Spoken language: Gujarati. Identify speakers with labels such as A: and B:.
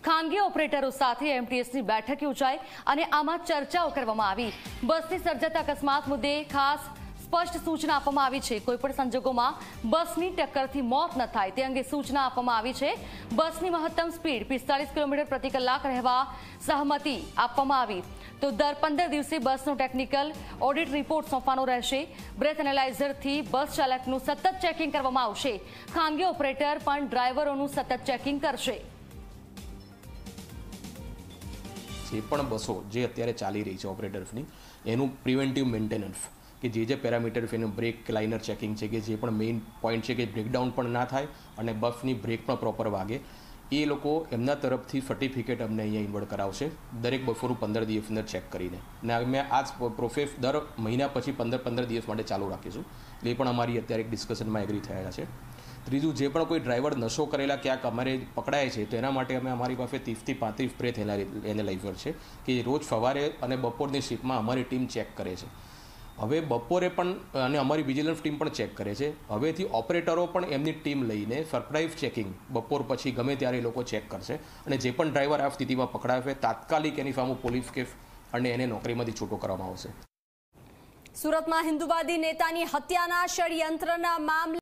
A: ખાનગી ઓપરેટરો સાથે એમટીએસની બેઠક યોજાઈ અને આમાં ચર્ચાઓ કરવામાં આવી। બસની સર્જાતા અકસ્માત મુદ્દે ખાસ સ્પષ્ટ સૂચના આપવામાં આવી છે। કોઈપણ સંજોગોમાં બસની ટક્કરથી મોત ન થાય તે અંગે સૂચના આપવામાં આવી છે। બસની મહત્તમ સ્પીડ 45 કિલોમીટર પ્રતિ કલાક રહેવા સહમતિ આપવામાં આવી। તો દર 15 દિવસે બસનો ટેકનિકલ ઓડિટ રિપોર્ટ સોંપવાનો રહેશે। બ્રેથ એનાલાઇઝરથી બસ ચાલકનું સતત ચેકિંગ કરવામાં આવશે। ખાનગી ઓપરેટર પણ ડ્રાઈવરોનું સતત ચેકિંગ કરશે।
B: જે પણ બસો જે અત્યારે ચાલી રહી છે ઓપરેટર્સની એનું પ્રિવેન્ટિવ મેન્ટેનન્સ કે જે પેરામીટર એનું બ્રેક લાઇનર ચેકિંગ છે કે જે પણ મેઇન પોઈન્ટ છે કે બ્રેકડાઉન પણ ના થાય અને બસની બ્રેક પણ પ્રોપર વાગે એ લોકો એમના તરફથી સર્ટિફિકેટ અમને અહીંયા ઇન્વર્ટ કરાવશે દરેક બસોનું 15 દિવસ અંદર ચેક કરીને અને અમે આ જ પ્રોસેસ દર મહિના પછી 15 દિવસ માટે ચાલુ રાખીશું। એટલે એ પણ અમારી અત્યારે એક ડિસ્કશનમાં એગ્રી થયેલા છે। ત્રીજું, જે પણ કોઈ ડ્રાઈવર નશો કરેલા ક્યાંક અમારે પકડાય છે તો એના માટે અમે અમારી પાસે 30 થી 35 બ્રેથ એનાલાઇઝર છે કે રોજ સવારે અને બપોરની શિફ્ટમાં અમારી ટીમ ચેક કરે છે। હવે બપોરે પણ અને અમારી વિજિલન્સ ટીમ પણ ચેક કરે છે। હવેથી ઓપરેટરો પણ એમની ટીમ લઈને સરપ્રાઇઝ ચેકિંગ બપોર પછી ગમે ત્યારે એ લોકો ચેક કરશે અને જે પણ ડ્રાઈવર આ સ્થિતિમાં પકડાશે તાત્કાલિક એની સામે પોલીસ કેસ અને એને નોકરીમાંથી છૂટો કરવામાં આવશે।
C: સુરતમાં હિન્દુવાદી નેતાની હત્યાના ષડયંત્રના મામલે